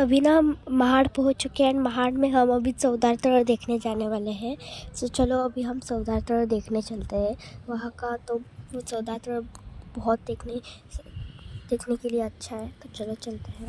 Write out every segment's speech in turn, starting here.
अभी ना हम महाड़ पहुंच चुके हैं। महाड़ में हम अभी चौदार तोड़ देखने जाने वाले हैं। तो चलो अभी हम चौदार तोड़ देखने चलते हैं। वहाँ का तो वो चौदार तोड़ बहुत देखने के लिए अच्छा है, तो चलो चलते हैं।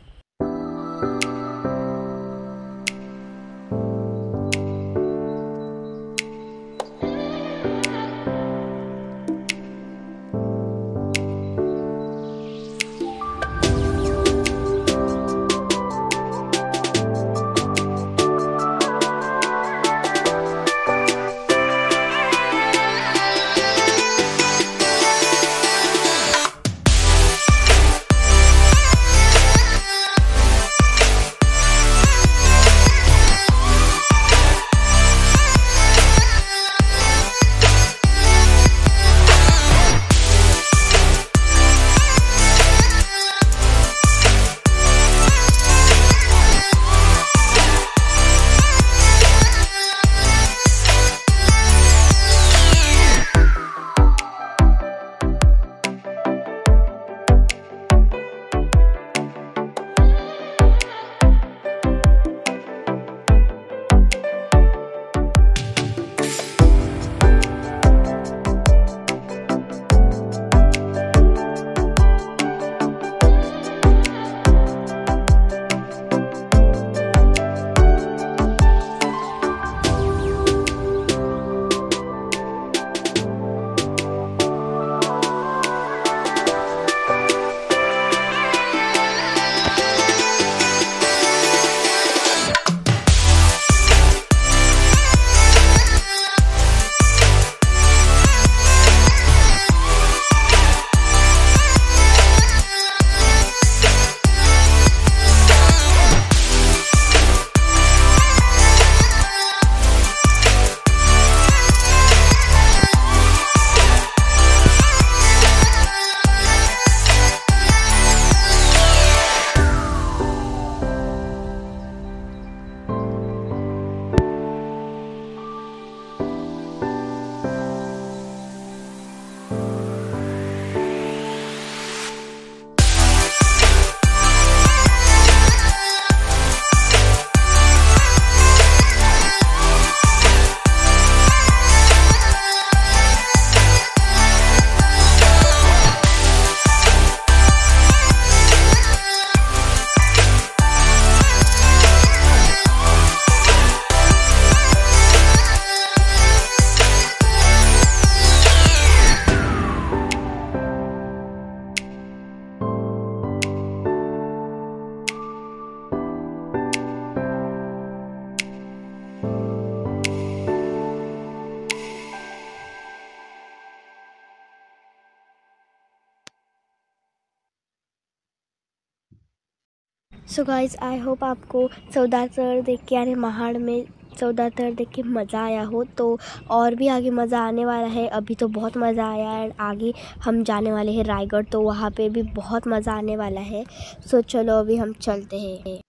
सो गाइज़, आई होप आपको चौदार तोड़ देख के यानी महाड़ में चौदार तोड़ देख के मज़ा आया हो। तो और भी आगे मज़ा आने वाला है। अभी तो बहुत मज़ा आया है। आगे हम जाने वाले हैं रायगढ़, तो वहाँ पे भी बहुत मज़ा आने वाला है। सो चलो अभी हम चलते हैं।